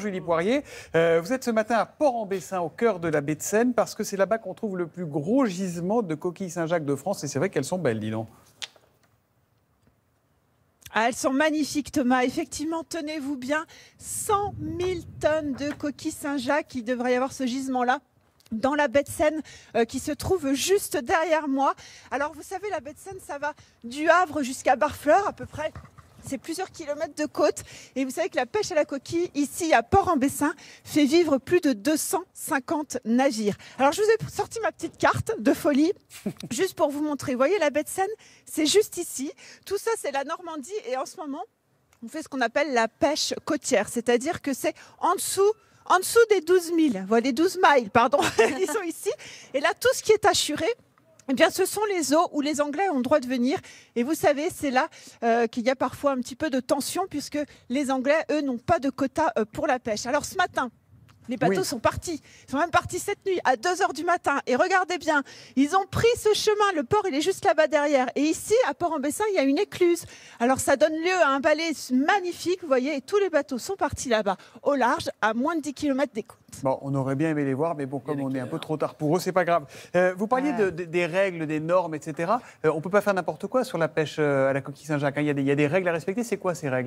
Julie Poirier. Vous êtes ce matin à Port-en-Bessin, au cœur de la baie de Seine, parce que c'est là-bas qu'on trouve le plus gros gisement de coquilles Saint-Jacques de France. Et c'est vrai qu'elles sont belles, dis donc. Ah, elles sont magnifiques, Thomas. Effectivement, tenez-vous bien, 100 000 tonnes de coquilles Saint-Jacques. Il devrait y avoir ce gisement-là dans la baie de Seine qui se trouve juste derrière moi. Alors, vous savez, la baie de Seine, ça va du Havre jusqu'à Barfleur, à peu près. C'est plusieurs kilomètres de côte. Et vous savez que la pêche à la coquille, ici à Port-en-Bessin, fait vivre plus de 250 navires. Alors, je vous ai sorti ma petite carte de folie, juste pour vous montrer. Vous voyez, la baie de Seine, c'est juste ici. Tout ça, c'est la Normandie. Et en ce moment, on fait ce qu'on appelle la pêche côtière. C'est-à-dire que c'est en dessous des 12 000, voilà, des 12 miles, pardon, ils sont ici. Et là, tout ce qui est assuré, eh bien, ce sont les eaux où les Anglais ont le droit de venir. Et vous savez, c'est là qu'il y a parfois un petit peu de tension, puisque les Anglais, eux, n'ont pas de quota pour la pêche. Alors, ce matin, les bateaux sont partis. Ils sont même partis cette nuit à 2 h du matin. Et regardez bien, ils ont pris ce chemin. Le port, il est juste là-bas derrière. Et ici, à Port-en-Bessin, il y a une écluse. Alors, ça donne lieu à un balai magnifique, vous voyez. Et tous les bateaux sont partis là-bas, au large, à moins de 10 km des côtes. Bon, on aurait bien aimé les voir, mais bon, comme on est un peu trop tard pour eux, c'est pas grave. Vous parliez des règles, des normes, etc. On ne peut pas faire n'importe quoi sur la pêche à la coquille Saint-Jacques. Il y a des règles à respecter. C'est quoi ces règles ?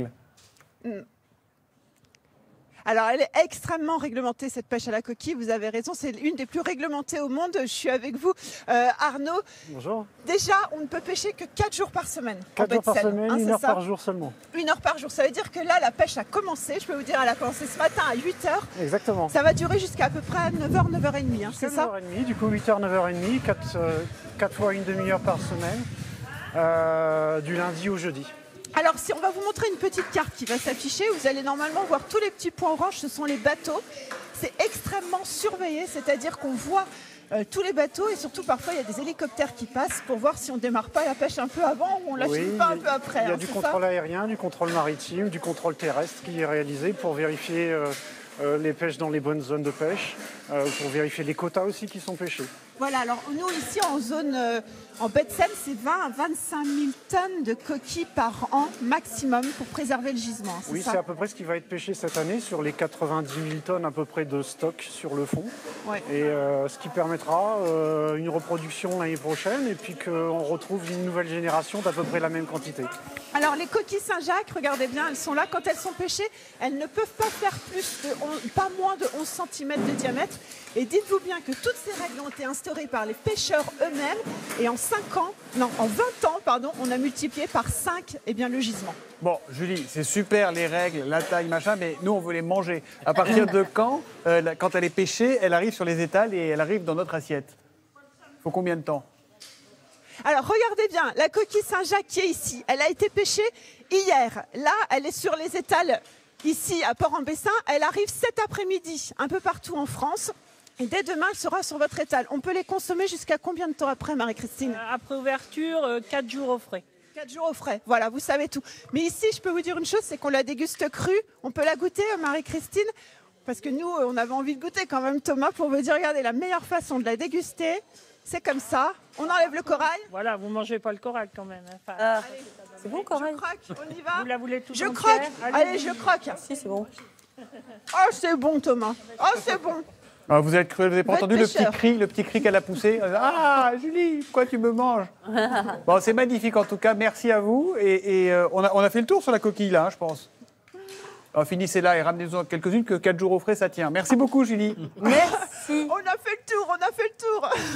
Alors, elle est extrêmement réglementée, cette pêche à la coquille. Vous avez raison, c'est une des plus réglementées au monde. Je suis avec vous, Arnaud. Bonjour. Déjà, on ne peut pêcher que 4 jours par semaine. 4 jours par semaine, 1 heure par jour seulement. 1 heure par jour. Ça veut dire que là, la pêche a commencé. Je peux vous dire, elle a commencé ce matin à 8 h. Exactement. Ça va durer jusqu'à à peu près 9 h, 9 h 30. C'est ça ? 9 h 30, du coup 8 h, 9 h 30, 4 fois une demi-heure par semaine, du lundi au jeudi. Alors, si on va vous montrer une petite carte qui va s'afficher, vous allez normalement voir tous les petits points orange, ce sont les bateaux. C'est extrêmement surveillé, c'est-à-dire qu'on voit tous les bateaux et surtout parfois il y a des hélicoptères qui passent pour voir si on ne démarre pas la pêche un peu avant ou on la finit pas un peu après. Il y a du contrôle aérien, du contrôle maritime, du contrôle terrestre qui est réalisé pour vérifier les pêches dans les bonnes zones de pêche, pour vérifier les quotas aussi qui sont pêchés. Voilà, alors nous ici en zone, en baie de Seine, c'est 20 à 25 000 tonnes de coquilles par an maximum pour préserver le gisement. Oui, c'est à peu près ce qui va être pêché cette année sur les 90 000 tonnes à peu près de stock sur le fond. Ouais. Et ce qui permettra une reproduction l'année prochaine et puis qu'on retrouve une nouvelle génération d'à peu près la même quantité. Alors les coquilles Saint-Jacques, regardez bien, elles sont là. Quand elles sont pêchées, elles ne peuvent pas faire pas moins de 11 cm de diamètre. Et dites-vous bien que toutes ces règles ont été instaurées par les pêcheurs eux-mêmes. Et en 20 ans, pardon, on a multiplié par 5 le gisement. Bon, Julie, c'est super les règles, la taille, machin, mais nous, on veut les manger. À partir de quand elle est pêchée, elle arrive sur les étals et elle arrive dans notre assiette ? Il faut combien de temps ? Alors, regardez bien, la coquille Saint-Jacques qui est ici, elle a été pêchée hier. Là, elle est sur les étals ici à Port-en-Bessin. Elle arrive cet après-midi, un peu partout en France. Et dès demain, elle sera sur votre étal. On peut les consommer jusqu'à combien de temps après, Marie-Christine ? Après ouverture, 4 jours au frais. 4 jours au frais, voilà, vous savez tout. Mais ici, je peux vous dire une chose, c'est qu'on la déguste crue. On peut la goûter, Marie-Christine ? Parce que nous, on avait envie de goûter quand même, Thomas, pour vous dire, regardez, la meilleure façon de la déguster, c'est comme ça. On enlève le corail. Voilà, vous ne mangez pas le corail quand même. Enfin, allez, c'est bon, corail. Je croque, on y va. Vous la voulez tout entière ? Je croque, allez, je croque. Si, c'est bon. Oh, c'est bon, Thomas. Oh, c'est bon. Ah, vous avez pas entendu le petit cri qu'elle a poussé ? Ah, Julie, pourquoi tu me manges ? Bon, c'est magnifique en tout cas, merci à vous. Et on a fait le tour sur la coquille là, je pense. Finissez là et ramenez-en quelques-unes que 4 jours au frais, ça tient. Merci beaucoup, Julie. Merci. On a fait le tour,